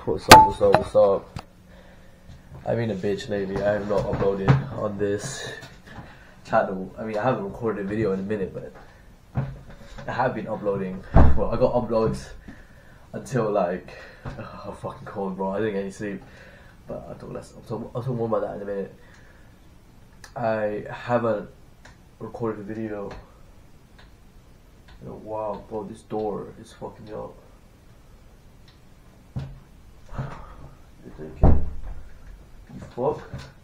What's up, what's up, what's up? I've been a bitch lately. I have not uploaded on this channel. I mean, I haven't recorded a video in a minute, but I have been uploading. Well, I got uploads until like, I'm fucking cold, bro. I didn't get any sleep. But I'll talk more about that in a minute. I haven't recorded a video in a while, bro. This door is fucking me up. You fuck.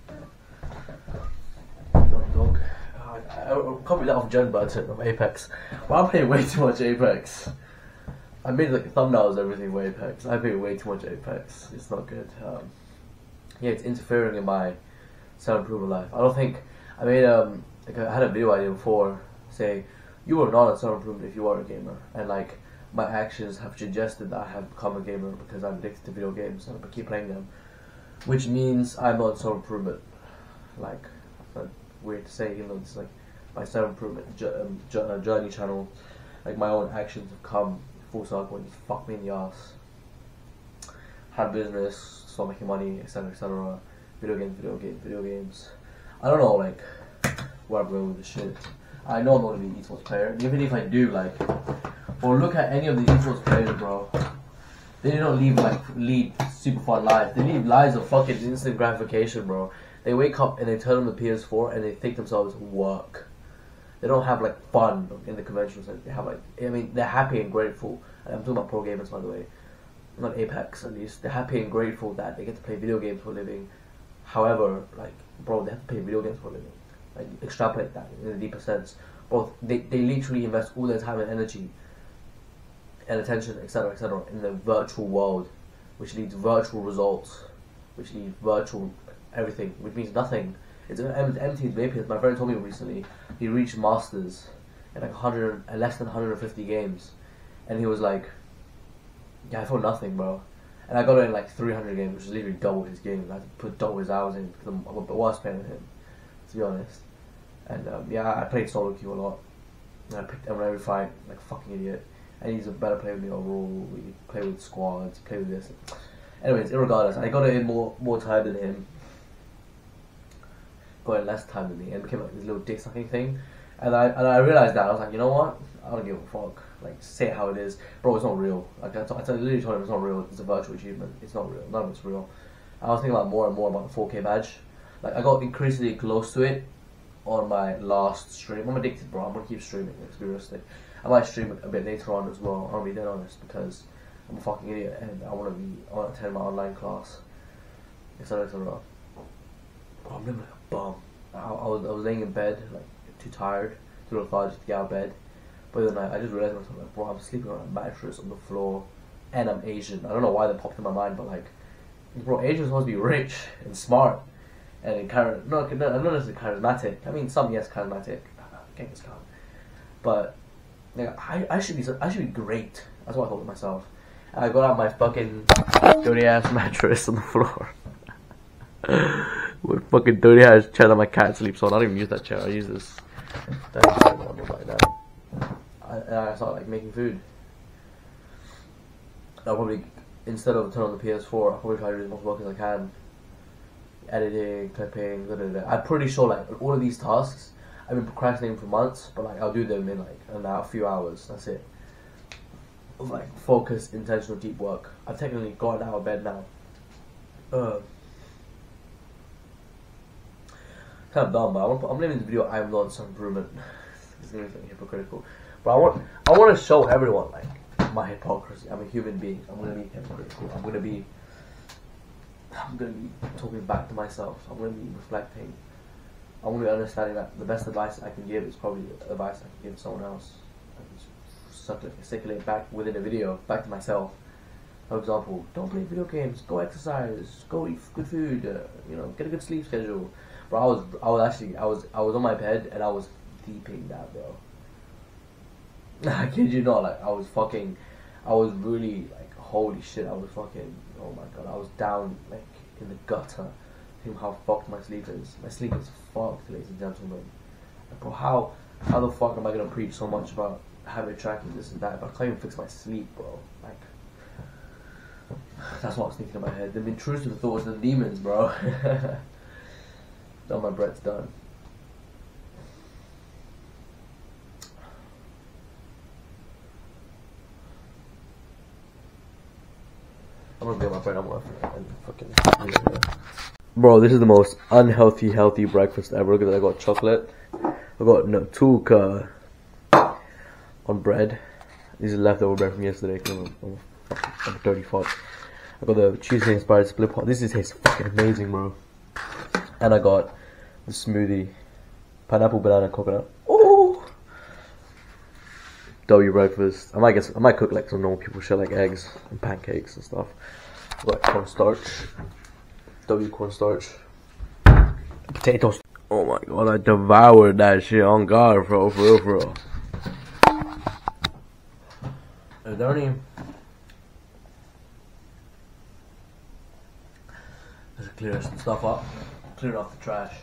Dog. I can't be that off Gen button of Apex. Well, I'm playing way too much Apex. I made like thumbnails and everything with Apex. I play way too much Apex. It's not good. Yeah, it's interfering in my self-improvement life. I don't think I made like I had a video idea before saying you are not a self-improvement if you are a gamer, and like my actions have suggested that I have become a gamer because I'm addicted to video games and I keep playing them, which means I'm not self-improvement. Like, that's weird to say, even though it's like my self-improvement journey channel. Like my own actions have come full circle and just fucked me in the ass. Had business, start making money, etc, etc. Video games. I don't know like where I'm going with this shit. I know I'm not gonna be an esports player. Even if I do, like, or look at any of the esports players, bro. They don't lead super fun lives. They lead lives of fucking instant gratification, bro. They wake up and they turn on the PS4 and they think themselves work. They don't have like fun in the conventional sense. They have like, I mean, they're happy and grateful. And I'm talking about pro gamers, by the way, not Apex at least. They're happy and grateful that they get to play video games for a living. However, like, bro, they have to play video games for a living. Like, extrapolate that in a deeper sense. Both they literally invest all their time and energy and attention, etc., in the virtual world, which leads virtual results, which leads virtual everything, which means nothing. It's empty as vapors. My friend told me recently he reached masters in like less than 150 games, and he was like, "Yeah, I felt nothing, bro." And I got it in like 300 games, which is literally double his games. I had to put double his hours in because I'm a worse player than him, to be honest. And yeah, I played solo queue a lot. And I picked him in every fight, like a fucking idiot. And he's a better player than me overall. We play with squads, play with this. Anyways, irregardless, I got it in more time than him. Got in less time than me, and became like this little dick sucking thing. And I realized that I was like, you know what? I don't give a fuck. Like, say it how it is, bro. It's not real. Like I literally told him it's not real. It's a virtual achievement. It's not real. None of it's real. I was thinking about more and more about the 4K badge. Like I got increasingly close to it on my last stream. I'm addicted, bro. I'm gonna keep streaming. Let's be realistic. I might stream a bit later on as well. I'll be dead honest because I'm a fucking idiot and I want to attend my online class, etc. Bro, I'm living like a bum. I was laying in bed like too tired, too lethargic to get out of bed. But then I just realized myself like, bro, I'm sleeping on a mattress on the floor, and I'm Asian. I don't know why that popped in my mind, but like, bro, Asians supposed to be rich and smart and not necessarily charismatic. I mean, some yes, charismatic. Genghis Khan, but like, I should be great. That's what I thought to myself. And I got out my fucking dirty ass mattress on the floor with fucking dirty ass chair that my cat sleeps on. I don't even use that chair. I use this. Like that. And I started like making food. I'll probably, instead of turn on the PS4, I'll probably try to do as much work as I can. Editing, clipping, I'm pretty sure like all of these tasks I've been procrastinating for months, but like I'll do them in like a few hours. That's it. Of like focused, intentional, deep work. I've technically gotten out of bed now. Kind of dumb, but I'm naming the video "I'm not self-improvement." It's gonna be hypocritical, but I want to show everyone like my hypocrisy. I'm a human being. I'm gonna be hypocritical. I'm gonna be talking back to myself. I'm gonna be reflecting. I'm going to be understanding that the best advice I can give is probably advice I can give someone else. I can circulate back within a video, back to myself. For example, don't play video games, go exercise, go eat good food, you know, get a good sleep schedule. Bro, I was on my bed and I was deeping that, bro. I kid you not, like I was really like, holy shit, I was fucking, oh my god, I was down like in the gutter. How fucked my sleep is. My sleep is fucked, ladies and gentlemen. Like, bro, how the fuck am I gonna preach so much about habit tracking, this and that, but I can't even fix my sleep, bro? Like, That's what I was thinking in my head. The intrusive thoughts, the demons, bro. Now my bread's done. I'm gonna get my bread. I'm gonna fucking. Bro, this is the most unhealthy, healthy breakfast ever. Because I got chocolate. I got Nutuka on bread. This is leftover bread from yesterday. I'm dirty fuck. I got the Tuesday inspired split pot. This tastes fucking amazing, bro. And I got the smoothie, pineapple, banana, coconut. Oh, W breakfast. I might cook like some normal people shit, like eggs and pancakes and stuff. I got cornstarch, W cornstarch, potatoes. Oh my god, I devoured that shit on God, bro, for real, for real. Is there any? Let's clear some stuff up. Clear off the trash.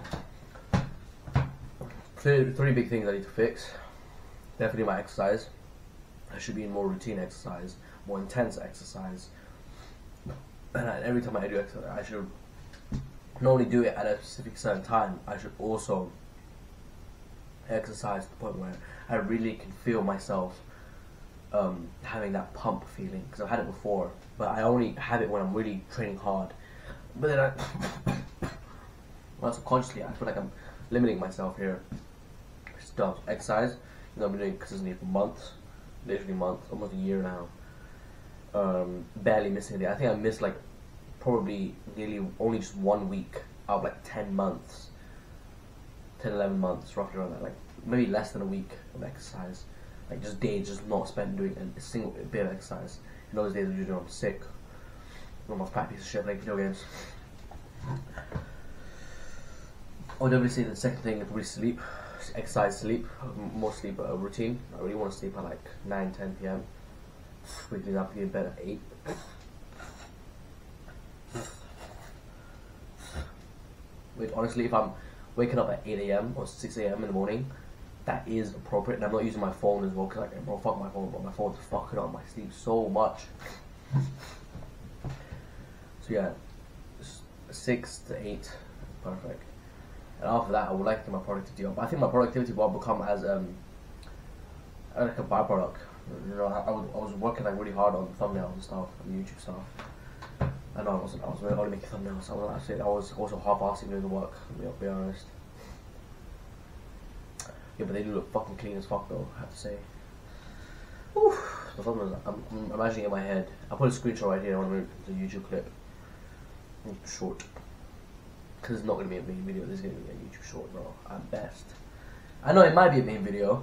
Three big things I need to fix. Definitely my exercise. I should be in more routine exercise, more intense exercise. And every time I do exercise, I should not only do it at a specific certain time, I should also exercise to the point where I really can feel myself having that pump feeling. Because I've had it before, but I only have it when I'm really training hard. But then well, subconsciously, I feel like I'm limiting myself here. Stuff, exercise, you know, I've been doing consistently for months, literally months, almost a year now. Barely missing a day. I think I missed like probably nearly only just 1 week out of like 10 months, 10, 11 months, roughly around that. Like maybe less than a week of exercise. Like just days just not spent doing a single bit of exercise. In those days, usually I'm sick. I'm a fat piece of shit like video games. I would definitely say the second thing is probably sleep. Exercise, sleep. More sleep routine. I really want to sleep at like 9, 10 p.m. Waking up to get in bed at 8. Wait, honestly, if I'm waking up at 8 a.m. or 6 a.m. in the morning, that is appropriate. And I'm not using my phone as well, because like, bro, fuck my phone, but my phone's fucking up my sleep so much. So yeah, 6 to 8, perfect. And after that, I would like to get my productivity up. I think my productivity will become as like a byproduct. You know, I was working like really hard on thumbnails and stuff, and YouTube stuff. I know I was only making thumbnails. I was also half-assing doing the work. I'll be honest. Yeah, but they do look fucking clean as fuck, though. I have to say. Oof. The thumbnails, I'm imagining in my head. I'll put a screenshot right here. I want to make the YouTube clip. Short. Because it's not going to be a main video, this is going to be a YouTube short, bro, at best. I know it might be a main video.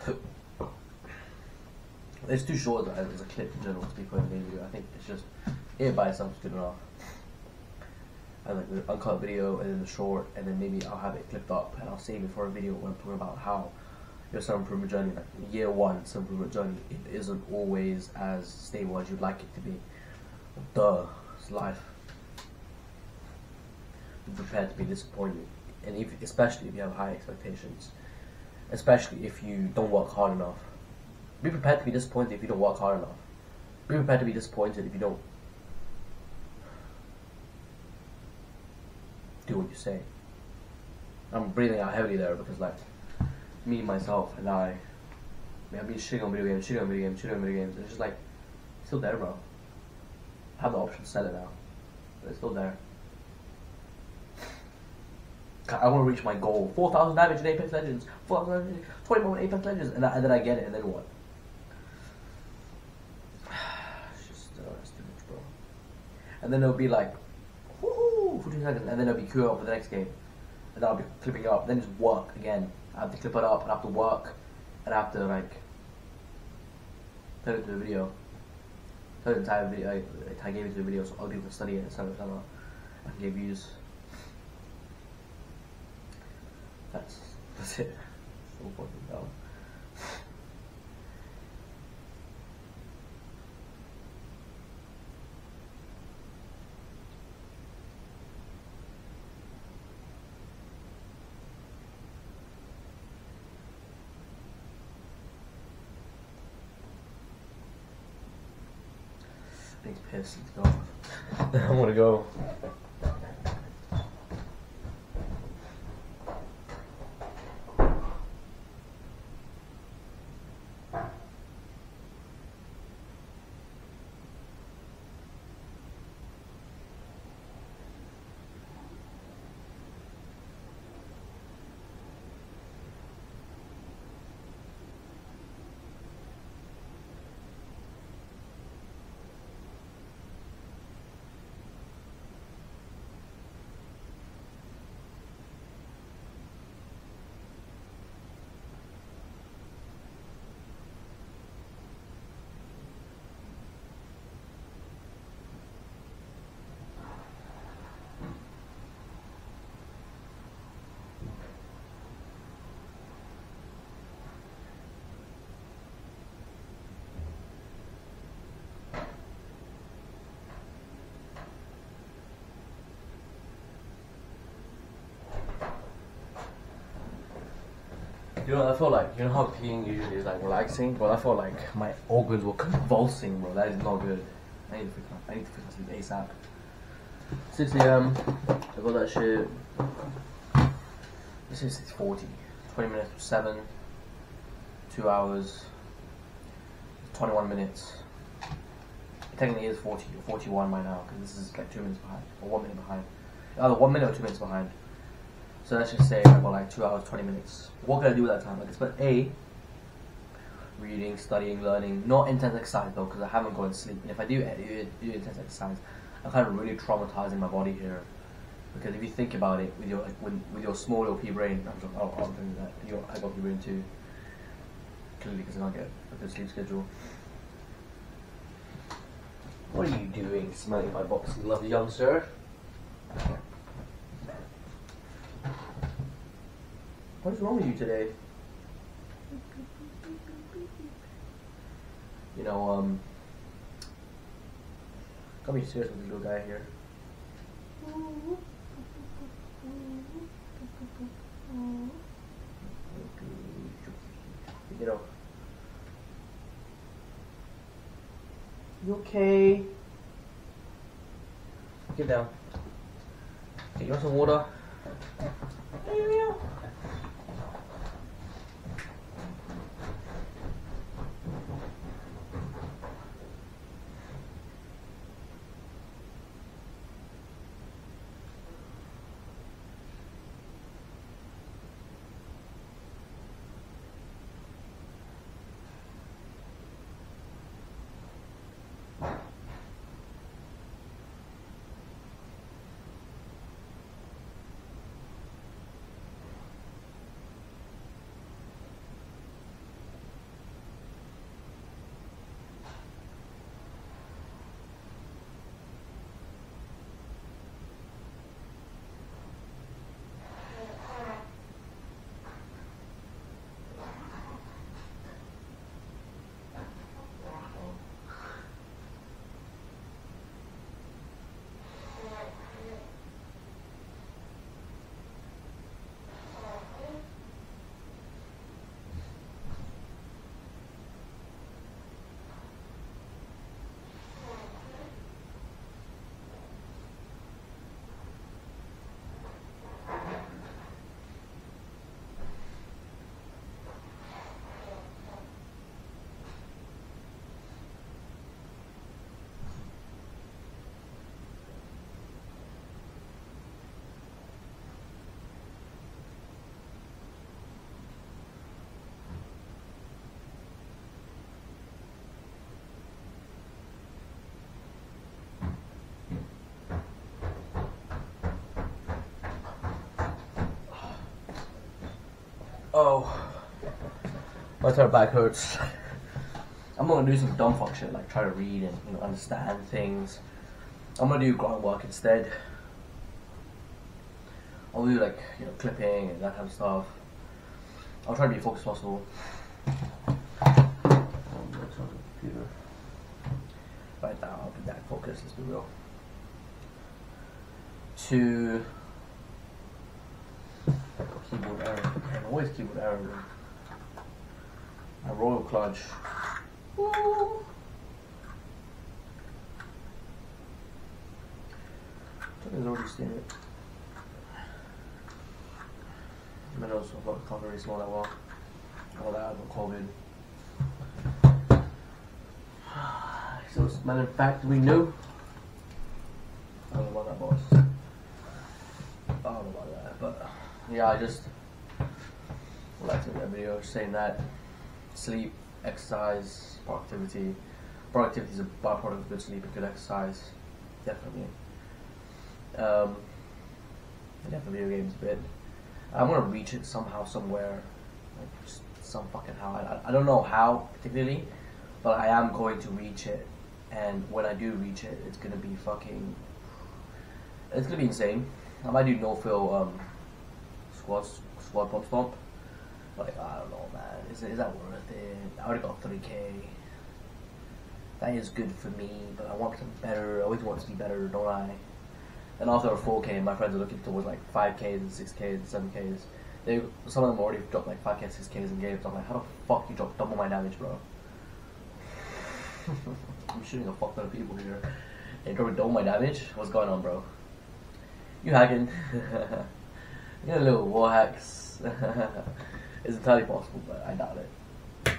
It's too short as a clip in general to be put in a main video. I think it's just, it by itself is good enough. And like the uncut video, and then the short, and then maybe I'll have it clipped up, and I'll save it for a video when I'm talking about how your self-improvement journey, like year one self-improvement journey, it isn't always as stable as you'd like it to be. Duh, it's life. Be prepared to be disappointed, and especially if you have high expectations, especially if you don't work hard enough. Be prepared to be disappointed if you don't work hard enough. Be prepared to be disappointed if you don't do what you say. I'm breathing out heavily there because like me, myself, and I've been shitting on video games, and it's just like, it's still there, bro. I have the option to sell it now, but it's still there. I want to reach my goal. 4,000 damage in Apex Legends. 4,000, 20 more in Apex Legends. And then I get it, and then what? It's just, it's too much, bro. And then it'll be like, woohoo, 14 seconds. And then it'll be queuing up for the next game. And then I'll be clipping it up. Then just work again. I have to clip it up, and I have to work. And I have to, like, turn it into a video. Turn the entire video, I gave it to a video so other people can study it, etc. And get views. That's it. So fucking dumb. need to piss. Let's go. I'm gonna go. You know, I feel like, you know how peeing usually is like relaxing, but I feel like my organs were convulsing, bro. That is not good. I need to fix my sleep ASAP. 6 a.m. I got that shit. This is 6:40. 20 minutes to 7. 2 hours. 21 minutes. It technically is 40 or 41 by now, because this is like 2 minutes behind, or 1 minute behind. Either 1 minute or 2 minutes behind. So let's just say I got like 2 hours, 20 minutes. What can I do with that time? Like, spend A, reading, studying, learning. Not intense exercise though, because I haven't gone to sleep. And if I do intense exercise, I'm kind of really traumatizing my body here. Because if you think about it, with your with your small little pea brain, I'm doing that. Your high pea brain too. Clearly, because I can't get a good sleep schedule. What are you doing, smelling my box, you lovely youngster? What is wrong with you today? You know, can't be serious with this little guy here. You know. You okay? Get down. Okay, you want some water? Oh, my entire back hurts. I'm gonna do some dumb fuck shit, like try to read and understand things. I'm gonna do groundwork instead. I'll do like clipping and that kind of stuff. I'll try to be focused as possible. Computer. Right now, I'll be that focused. Let's be real. To keyboard error. I'm always keyboard error. A royal clutch. Woo. I've already seen it. My nose can't really smell that well. All that, but COVID. So smelling factory new. I don't know about that, boss. I don't know about that, but yeah, I just like to make that video saying that sleep, exercise, productivity. Productivity is a byproduct of good sleep and good exercise, definitely. Yeah, for video games a bit. I'm gonna reach it somehow, somewhere, like just some fucking how. I don't know how particularly, but I am going to reach it. And when I do reach it, it's gonna be fucking. It's gonna be insane. I might do no fill squat pump stomp. Like I don't know, man. Is that worth it? I already got 3K. That is good for me, but I want something better. I always want to be better, don't I? And also 4K, my friends are looking towards like 5Ks and 6Ks and 7Ks. Some of them already dropped like 5K, 6Ks in games. I'm like, how the fuck you drop double my damage, bro? I'm shooting a fuck ton of people here. And dropping double my damage? What's going on, bro? You hacking? You're a little war hacks. It's entirely possible, but I doubt it.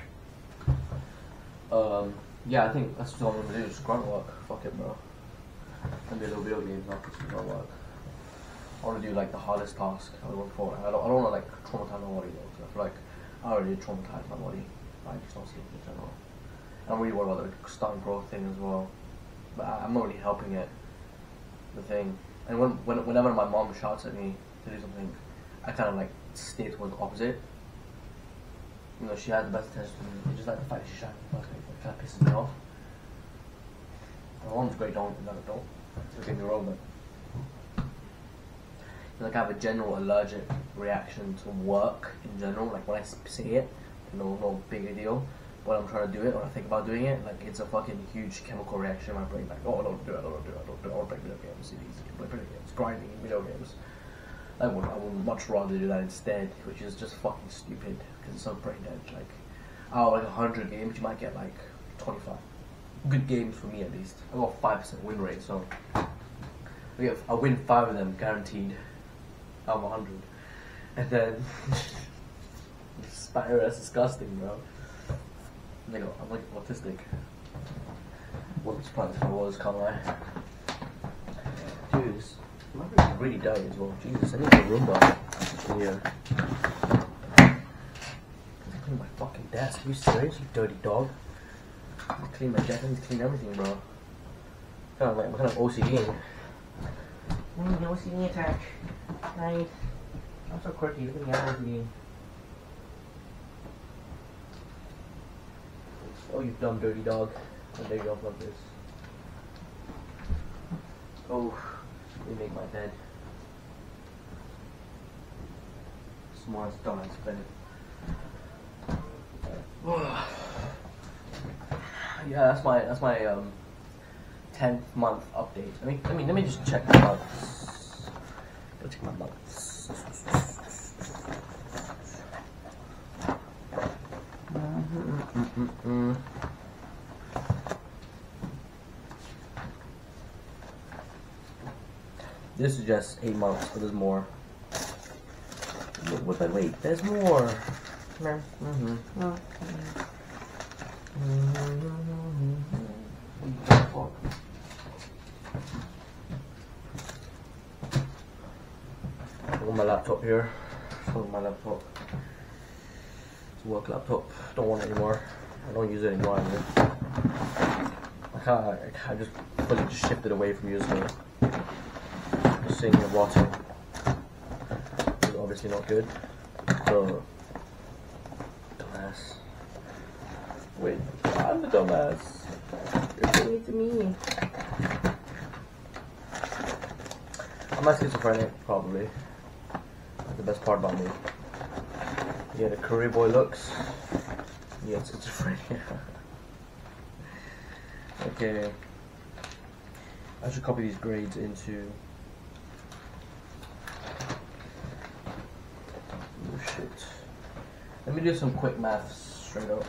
Yeah, I think that's what I'm gonna do. Just grunt work. Fuck it, bro. Maybe a little video game, not just grunt work. I want to do like the hardest task I look for. I don't want to like traumatize my body though. Cause I feel like I already traumatized my body. I just don't sleep in general. I'm really worried about the starting growth thing as well. But I'm not really helping it. The thing. And whenever my mom shouts at me to do something, I kind of like stay towards the opposite. You know, she has the best attention to me. It's just like the fact that she's shouting at me kind of pisses me off. My mom's great, don't get me wrong, but like I have a general allergic reaction to work in general. Like when I say it, no big a deal. When I'm trying to do it, or I think about doing it, like it's a fucking huge chemical reaction in my brain. Like, oh, I don't do it. I want to play video games, CDs, play video games, grinding in video games. I would much rather do that instead, which is just fucking stupid because it's so brain dead. Like, like 100 games, you might get like 25 good games for me at least. I got 5% win rate, so I win 5 of them guaranteed out of 100, and then Spire, that's disgusting, bro. I'm like autistic. Wasn't surprised if I was, can't lie. Dude, my room is really dirty as well. Jesus, I need a Roomba. Yeah. Clean my fucking desk. Are you serious, you dirty dog? I need to clean my desk. I need to clean everything, bro. I'm kind of OCD. OCD attack. Nice. I'm so quirky. Look at me, I'm OCD. Oh, you dumb dirty dog. I'll take you off like this. Oh, let me make my bed. Smartest dumbass bed. Yeah, that's my 10th month update. Let me just check my months. Go check my months. This is just 8 months, but there's more. Wait, there's more. Come here. On my laptop here. On my laptop. It's a work laptop. Don't want it anymore. I don't use it anymore either. I just fully just shifted away from using it. Just sitting here rotting. It's obviously not good. So, dumbass. Wait, I'm the dumbass. You're doing it to me. I'm not schizophrenic, probably. That's the best part about me. Yeah, the career boy looks. Yeah, schizophrenia. Okay. I should copy these grades into. Oh shit. Let me do some quick maths straight up.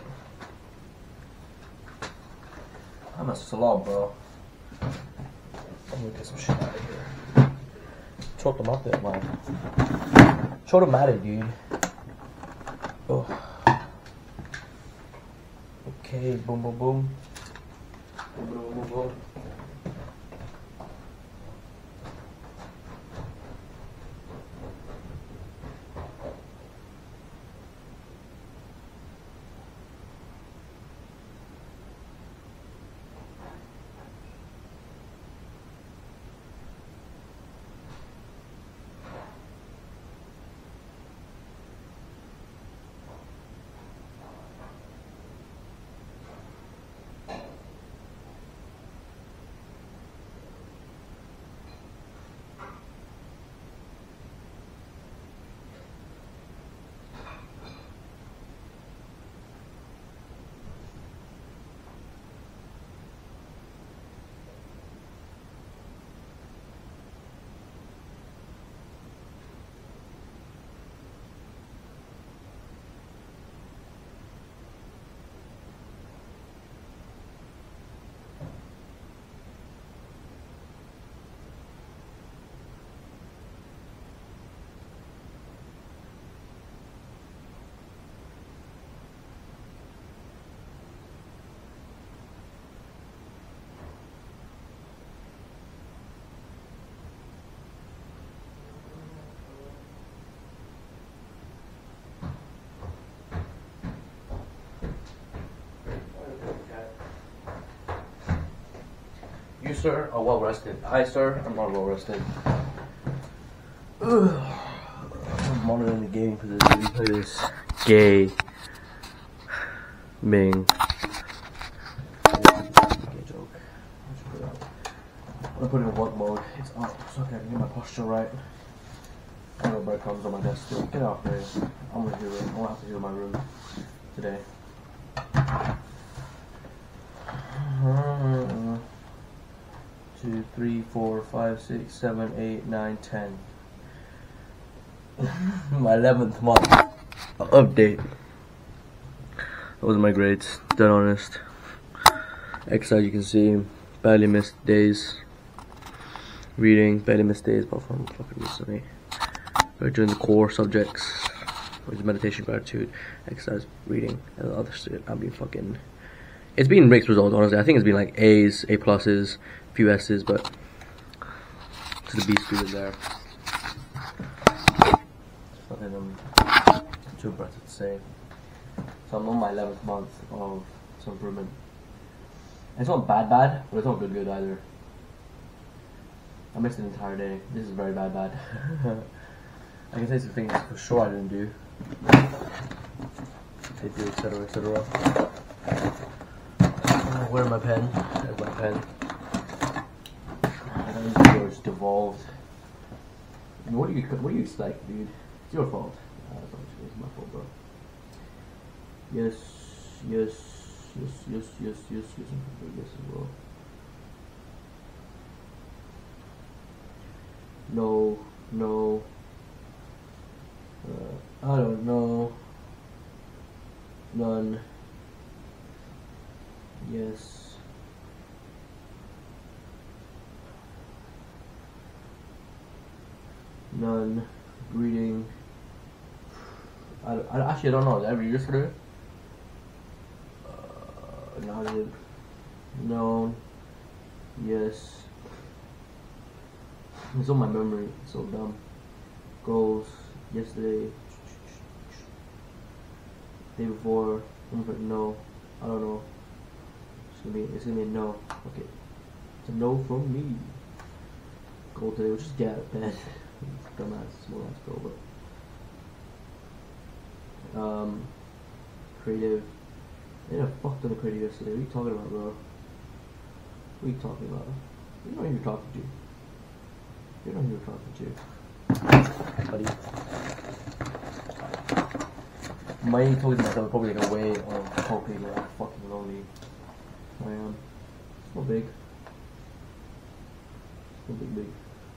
I'm a slob, bro. I'm gonna get some shit out of here. Choked him up there, man. Choked him at it, dude. Oh. Okay, boom, boom, boom. Boom, boom, boom, boom. You, sir, are well rested. I, sir, am not well rested. I'm monitoring the gaming position. You play this gay Ming. Okay, joke. I'm gonna put it in work mode. It's up, so I can get my posture right. I know breadcrumbs on my desk too. Get out there. I'm gonna do it. I'm gonna have to do my room today. 2, 3, 4, 5, 6, 7, 8, 9, 10. My 11th month update. Those are my grades, dead honest. Exercise, you can see, barely missed days. Reading, barely missed days, apart from fucking recently. But during the core subjects, which is meditation, gratitude, exercise, reading, and the other shit, I've been fucking... It's been mixed results, honestly. I think it's been like A's, A pluses, few S's, but to the B student there. Nothing too impressive to say. So I'm on my 11th month of some improvement. And it's not bad, but it's not good either. I missed an entire day. This is very bad. I can say some things for sure I didn't do. Etc, etc. Where's my pen? There's my pen. These videos devolved. I mean, what do you expect, dude? It's your fault. It's my fault, bro. Yes, I'm gonna yes as well. No. I don't know. None. Yes. None. Greeting. I actually don't know. Did I read yesterday? Negative. Known. Yes. It's on my memory. It's so dumb. Goals. Yesterday. Day before. No. I don't know. It's gonna be a no. Okay. It's a no from me. Goal today, we'll just get out of bed. Dumbass, small ass goal, but creative. I did a fuck ton of creative yesterday. What are you talking about, bro? What are you talking about? You know who you're talking to. You know who you're talking to. Buddy. My told myself probably like a way of hoping that I'm fucking lonely. I am. It's not big. It's not big.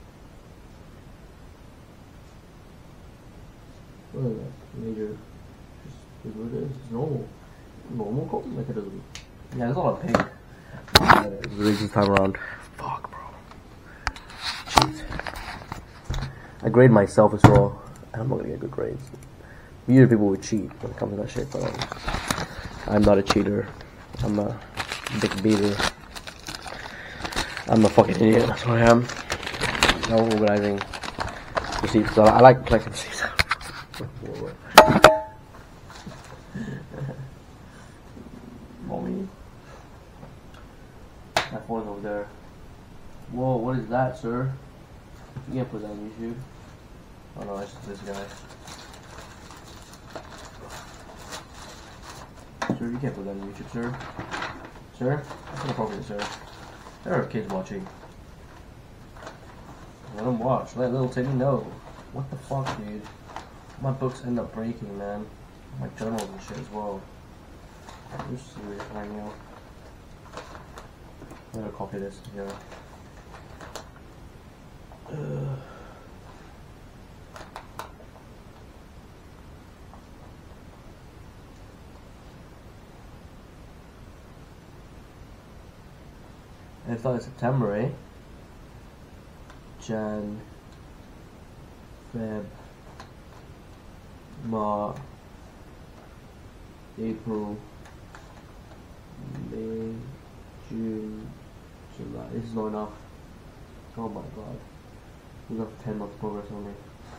What is that? Major. Just is what it is. It's normal. Normal copy? Like it doesn't. Yeah, there's a lot of pink. It's the this time around. Fuck, bro. Shit. I grade myself as well, and I'm not gonna get good grades. Usually people would cheat when it comes to that shit, but I'm not a cheater. I'm a big beater. I'm a fucking idiot, that's what I am. No organizing receipts. I like collecting receipts. Mommy. My phone's over there. Whoa, what is that, sir? You can't put that on YouTube. Oh no, it's just this guy. Sir, you can't put that on YouTube, sir. Sir? That's inappropriate, sir. There are kids watching. Let them watch. Let little Timmy know. What the fuck, dude? My books end up breaking, man. My journals and shit as well. You're serious right now. I'm gonna copy this here. And it's like September, eh? Jan, Feb, March, April, May, June, July. This is not enough. Oh my god. We got 10 months progress only.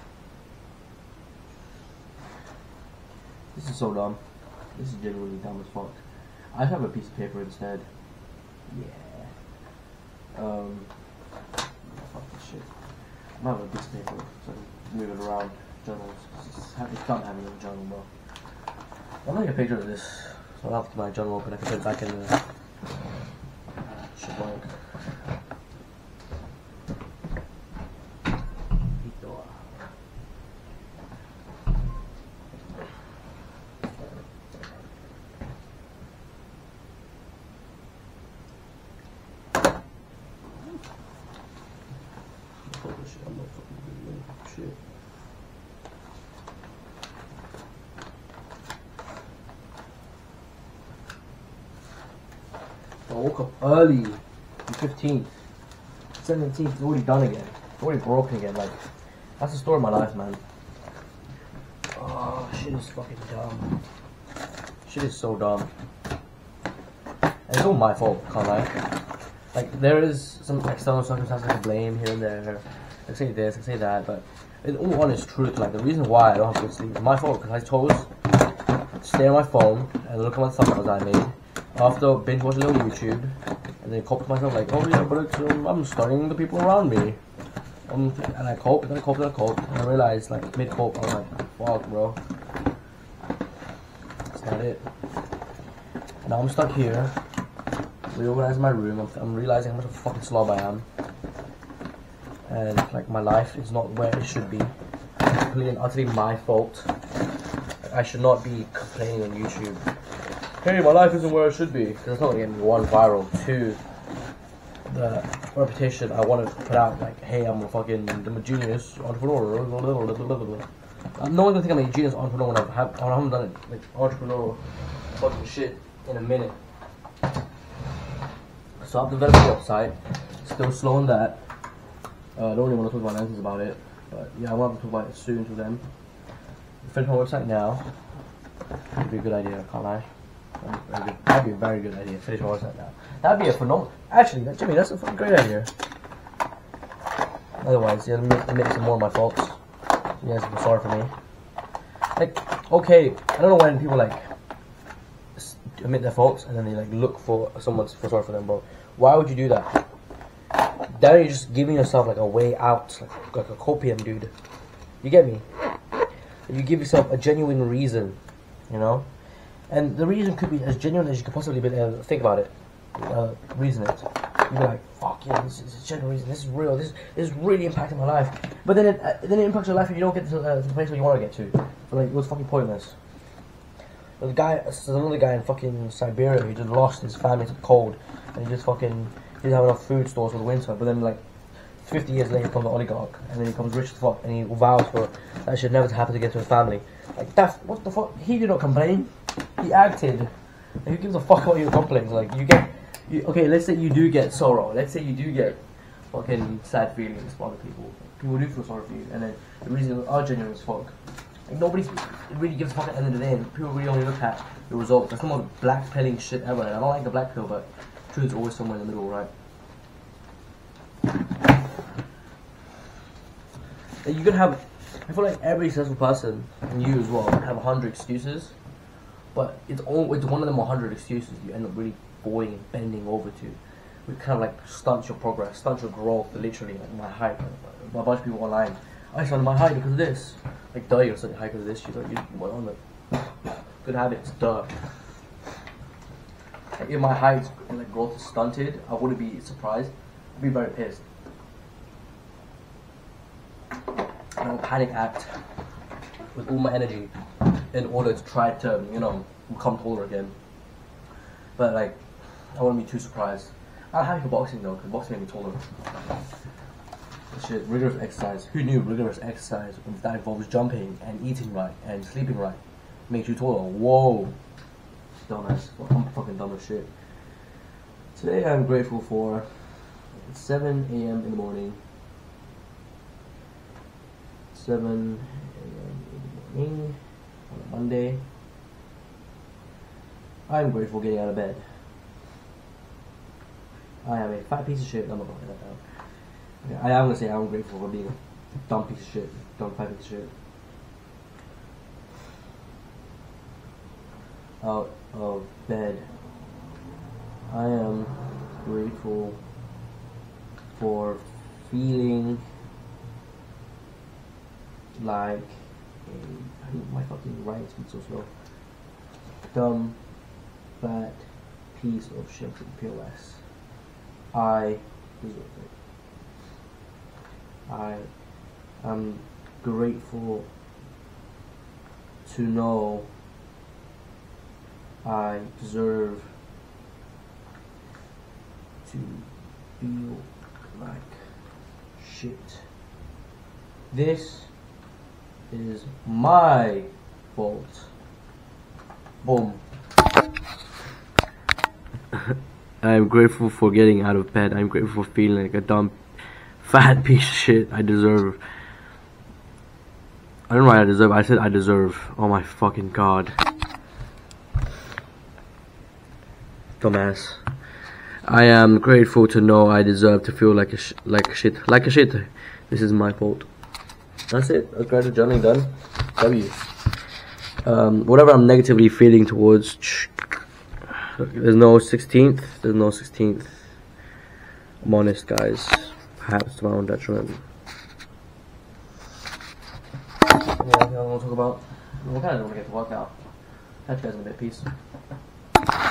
This is so dumb. This is genuinely dumb as fuck. I have a piece of paper instead. Yeah. Fuck this shit. I'm having a piece of paper so I can move it around. Journals. It's done having a journal, bro. I'll make a picture of this so I'll have to my journal open. I can put it back in the shit blank. Shit. I woke up early, the 15th, 17th, it's already done again. It's already broken again, like, that's the story of my life, man. Oh, shit is fucking dumb. Shit is so dumb. And it's all my fault, can't I? Like, there is some external circumstances to blame here and there. I say this, I say that, but in all honest truth, like, the reason why I don't have good sleep is my fault, because I chose to stay on my phone and look at my thumbnails I made after binge watching a little YouTube, and then cope to myself like, oh yeah, but it's, I'm studying the people around me. And I cope, and I cope, and I cope, and I realized, like, mid-cope, I was like, fuck, bro. That's not it. Now I'm stuck here, reorganizing my room, I'm realizing how much of a fucking slob I am. And, like, my life is not where it should be. It's completely and utterly my fault. I should not be complaining on YouTube. Hey, my life isn't where it should be. Because it's not going to get me, one, viral, two, the reputation I want to put out, like, hey, I'm a genius entrepreneur. No one's going to think I'm a genius entrepreneur when I haven't done it, like, entrepreneur fucking shit in a minute. So I've developed a website, still slow on that. I don't really want to talk about answers about it, but yeah, I want to talk about it soon to them. Finish my website now. That'd be a good idea, can't I? That'd be a very good idea. Finish my website now. That'd be a phenomenal. Actually, Jimmy, that's a fucking great idea. Otherwise, yeah, admit some more of my faults. You guys feel sorry for me. Like, okay, I don't know when people like admit their faults and then they like look for someone to feel sorry for them, bro. Why would you do that? Then you're just giving yourself like a way out, like a copium, dude. You get me? You give yourself a genuine reason, you know? And the reason could be as genuine as you could possibly be. Think about it. Reason it. You'd be like, fuck yeah, this is a genuine reason. This is real. This is really impacting my life. But then it impacts your life if you don't get to the place where you want to get to. So like, it was fucking pointless. There's another guy in fucking Siberia who just lost his family to the cold, and he just fucking didn't have enough food stores for the winter. But then like 50 years later, he becomes an oligarch, and then he becomes rich as fuck, and he vows for that should never happen to get to his family. Like that's what the fuck. He did not complain. He acted. Like, who gives a fuck about your complaints? Like okay, let's say you do get sorrow. Let's say you do get fucking sad feelings for other people. People do feel sorry for you, and then the reason are genuine as fuck. Like nobody really gives a fuck at the end of the day. And people really only look at the results. That's the most black pilling shit ever. And I don't like the black pill, but truth is always somewhere in the middle, right? Like you can have. I feel like every successful person, and you as well, have 100 excuses, but it's one of them 100 excuses you end up really going and bending over to. It kind of like stunts your progress, stunts your growth. Literally, like my height. A bunch of people online, I started my height because of this. Like, duh, you're starting height because of this. You went on the good habits, duh. Like, if my height and like growth is stunted, I wouldn't be surprised. I'd be very pissed. I would panic act with all my energy in order to try to, you know, become taller again. But like, I wouldn't be too surprised. I'm happy for boxing though, because boxing made me taller. Shit, rigorous exercise. Who knew rigorous exercise that involves jumping and eating right and sleeping right makes you taller? Whoa. Dumbass. I'm fucking dumb as shit. Today I'm grateful for 7 a.m. in the morning. 7 a.m. in the morning on a Monday. I'm grateful for getting out of bed. I am a fat piece of shit. I'm not gonna write that down. Okay, I am gonna say I'm grateful for being a dumb piece of shit, dumb fat piece of shit. Out of bed. I am grateful for feeling like I think my fucking writing speed's so slow. Dumb fat piece of shit with POS. I deserve it. I am grateful to know I deserve to feel like shit. This is my fault. Boom. I'm grateful for getting out of bed. I'm grateful for feeling like a dumb fat piece of shit. I deserve. I don't know why I deserve. I said I deserve. Oh my fucking god. Dumbass. I am grateful to know I deserve to feel like a shit. This is my fault. That's it. That's gratitude journaling done. W. Whatever I'm negatively feeling towards. There's no 16th. There's no 16th. I'm honest, guys. Perhaps to my own detriment. Yeah, I don't want to talk about. What kind of don't want to get to work out. Catch you guys in a bit. Peace.